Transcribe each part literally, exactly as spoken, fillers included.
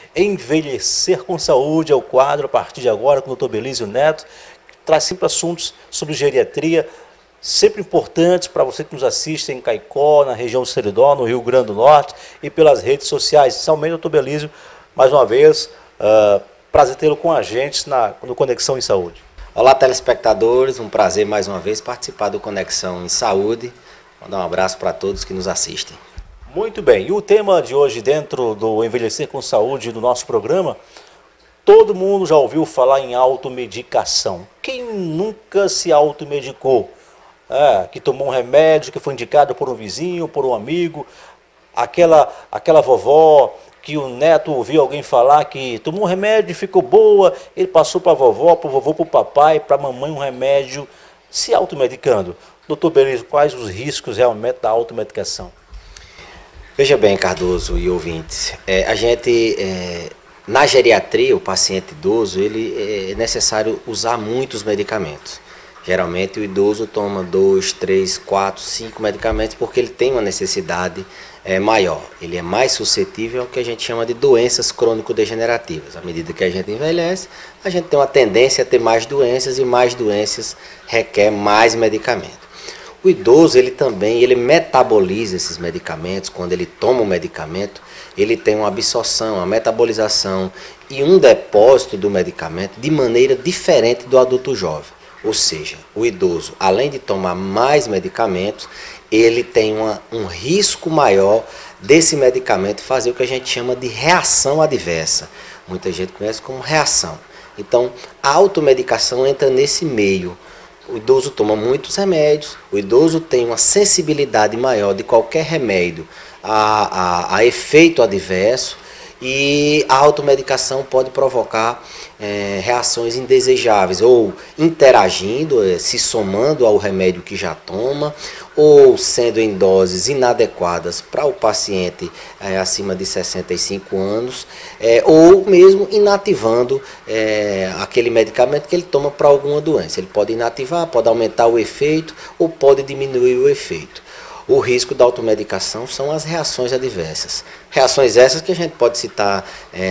Envelhecer com Saúde é o quadro a partir de agora com o doutor Belísio Neto, que traz sempre assuntos sobre geriatria, sempre importantes para você que nos assiste em Caicó, na região do Seridó, no Rio Grande do Norte e pelas redes sociais. Inicialmente, doutor Belísio, mais uma vez, uh, prazer tê-lo com a gente na, no Conexão em Saúde. Olá, telespectadores, um prazer mais uma vez participar do Conexão em Saúde. Mandar um abraço para todos que nos assistem. Muito bem, e o tema de hoje dentro do Envelhecer com Saúde do nosso programa, todo mundo já ouviu falar em automedicação. Quem nunca se automedicou? É, que tomou um remédio que foi indicado por um vizinho, por um amigo, aquela, aquela vovó que o neto ouviu alguém falar que tomou um remédio e ficou boa, ele passou para a vovó, para o vovô, para o papai, para a mamãe um remédio, se automedicando. Doutor Belísio, quais os riscos realmente da automedicação? Veja bem, Cardoso e ouvintes, é, a gente, é, na geriatria, o paciente idoso, ele é necessário usar muitos medicamentos. Geralmente o idoso toma dois, três, quatro, cinco medicamentos porque ele tem uma necessidade é, maior. Ele é mais suscetível ao que a gente chama de doenças crônico-degenerativas. À medida que a gente envelhece, a gente tem uma tendência a ter mais doenças e mais doenças requer mais medicamento. O idoso, ele também, ele metaboliza esses medicamentos. Quando ele toma o medicamento, ele tem uma absorção, uma metabolização e um depósito do medicamento de maneira diferente do adulto jovem. Ou seja, o idoso, além de tomar mais medicamentos, ele tem uma, um risco maior desse medicamento fazer o que a gente chama de reação adversa. Muita gente conhece como reação. Então, a automedicação entra nesse meio. O idoso toma muitos remédios, o idoso tem uma sensibilidade maior de qualquer remédio a, a, a efeito adverso e a automedicação pode provocar é, reações indesejáveis, ou interagindo, é, se somando ao remédio que já toma, ou sendo em doses inadequadas para o paciente é, acima de sessenta e cinco anos, é, ou mesmo inativando é, aquele medicamento que ele toma para alguma doença. Ele pode inativar, pode aumentar o efeito ou pode diminuir o efeito. O risco da automedicação são as reações adversas. Reações essas que a gente pode citar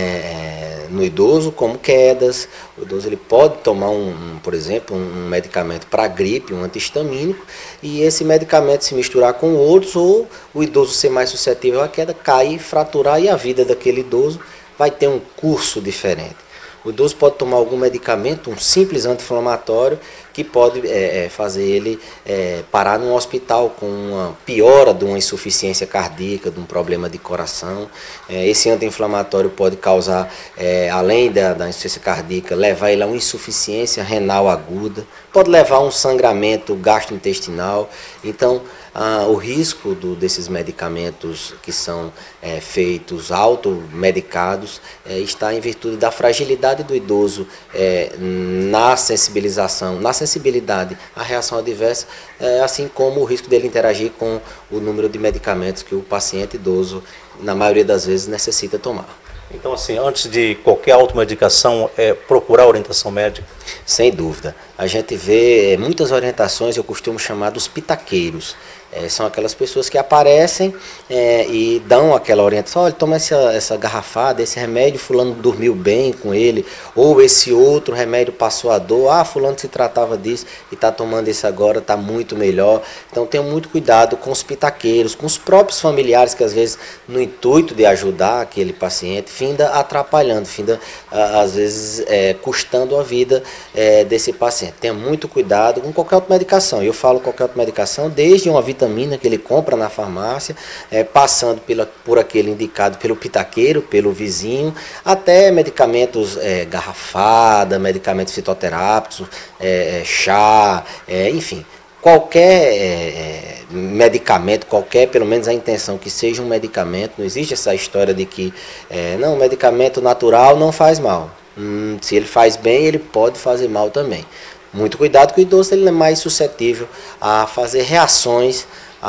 é, no idoso, como quedas. O idoso ele pode tomar, um, um, por exemplo, um medicamento para gripe, um antihistamínico, e esse medicamento se misturar com outros, ou o idoso ser mais suscetível à queda, cair, fraturar, e a vida daquele idoso vai ter um curso diferente. O idoso pode tomar algum medicamento, um simples anti-inflamatório, que pode é, fazer ele é, parar num hospital com uma piora de uma insuficiência cardíaca, de um problema de coração. É, esse anti-inflamatório pode causar, é, além da, da insuficiência cardíaca, levar ele a uma insuficiência renal aguda, pode levar a um sangramento gastrointestinal. Então, ah, o risco do, desses medicamentos que são é, feitos automedicados é, está em virtude da fragilidade do idoso é, na sensibilização, na sensibilidade à reação adversa, é, assim como o risco dele interagir com o número de medicamentos que o paciente idoso, na maioria das vezes, necessita tomar. Então, assim, antes de qualquer automedicação, é procurar orientação médica? Sem dúvida. A gente vê muitas orientações, eu costumo chamar dos pitaqueiros. É, são aquelas pessoas que aparecem é, e dão aquela orientação: olha, toma essa, essa garrafada, esse remédio, fulano dormiu bem com ele, ou esse outro remédio passou a dor, ah, fulano se tratava disso e está tomando esse agora, está muito melhor. Então tenham muito cuidado com os pitaqueiros, com os próprios familiares que às vezes, no intuito de ajudar aquele paciente, finda atrapalhando, finda às vezes é, custando a vida é, desse paciente. Tenha muito cuidado com qualquer automedicação. Eu falo qualquer automedicação, desde uma vitamina que ele compra na farmácia, é, passando pela, por aquele indicado pelo pitaqueiro, pelo vizinho, até medicamentos é, garrafada, medicamentos fitoterápicos, é, chá, é, enfim, qualquer é, medicamento, qualquer, pelo menos a intenção que seja um medicamento. Não existe essa história de que é, não, medicamento natural não faz mal. Hum, se ele faz bem, ele pode fazer mal também. Muito cuidado, que o idoso ele é mais suscetível a fazer reações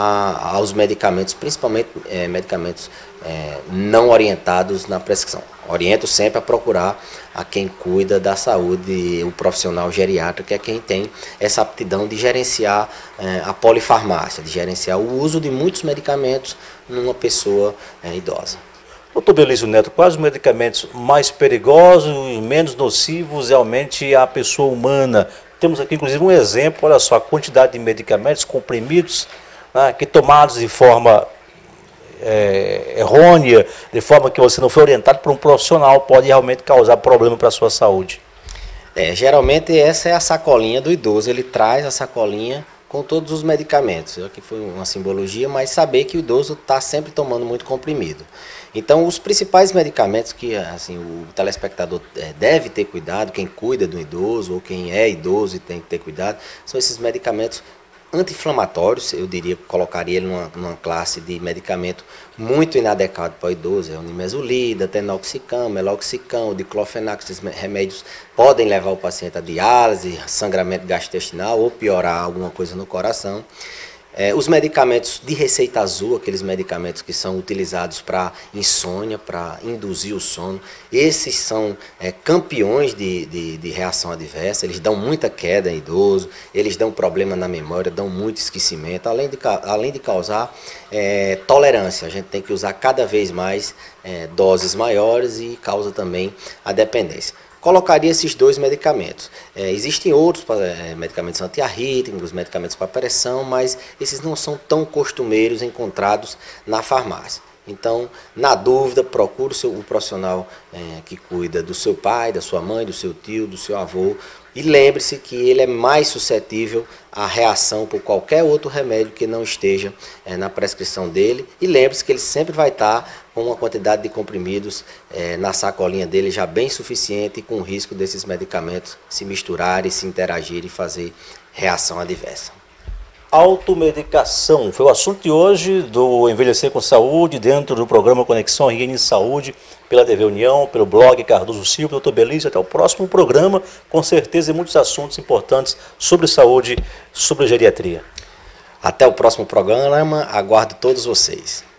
a, aos medicamentos, principalmente é, medicamentos é, não orientados na prescrição. Oriento sempre a procurar a quem cuida da saúde, o profissional geriatra, que é quem tem essa aptidão de gerenciar é, a polifarmácia, de gerenciar o uso de muitos medicamentos numa pessoa é, idosa. Doutor Belísio Neto, quais os medicamentos mais perigosos e menos nocivos realmente à pessoa humana? Temos aqui inclusive um exemplo, olha só, a quantidade de medicamentos comprimidos, né, que tomados de forma é, errônea, de forma que você não foi orientado por um profissional, pode realmente causar problema para a sua saúde. É, geralmente essa é a sacolinha do idoso, ele traz a sacolinha com todos os medicamentos. Aqui foi uma simbologia, mas saber que o idoso está sempre tomando muito comprimido. Então, os principais medicamentos que assim, o telespectador deve ter cuidado, quem cuida do idoso ou quem é idoso e tem que ter cuidado, são esses medicamentos anti-inflamatórios. Eu diria que colocaria ele numa, numa classe de medicamento muito inadequado para o idoso. É o nimesulida, tenoxicam, meloxicam, diclofenac. Esses remédios podem levar o paciente a diálise, sangramento gastrointestinal ou piorar alguma coisa no coração. É, os medicamentos de receita azul, aqueles medicamentos que são utilizados para insônia, para induzir o sono, esses são é, campeões de, de, de reação adversa, eles dão muita queda em idoso, eles dão problema na memória, dão muito esquecimento, além de, além de causar é, tolerância. A gente tem que usar cada vez mais é, doses maiores e causa também a dependência. Colocaria esses dois medicamentos. É, existem outros é, medicamentos antiarrítmicos, medicamentos para pressão, mas esses não são tão costumeiros encontrados na farmácia. Então, na dúvida, procure o, seu, o profissional é, que cuida do seu pai, da sua mãe, do seu tio, do seu avô. E lembre-se que ele é mais suscetível à reação por qualquer outro remédio que não esteja é, na prescrição dele. E lembre-se que ele sempre vai estar com uma quantidade de comprimidos é, na sacolinha dele já bem suficiente, com o risco desses medicamentos se misturarem, se interagirem e fazer reação adversa. Automedicação foi o assunto de hoje do Envelhecer com Saúde, dentro do programa Conexão Higiene e Saúde, pela T V União, pelo blog Cardoso Silva. Doutor Belísio, até o próximo programa, com certeza, e muitos assuntos importantes sobre saúde, sobre geriatria. Até o próximo programa, aguardo todos vocês.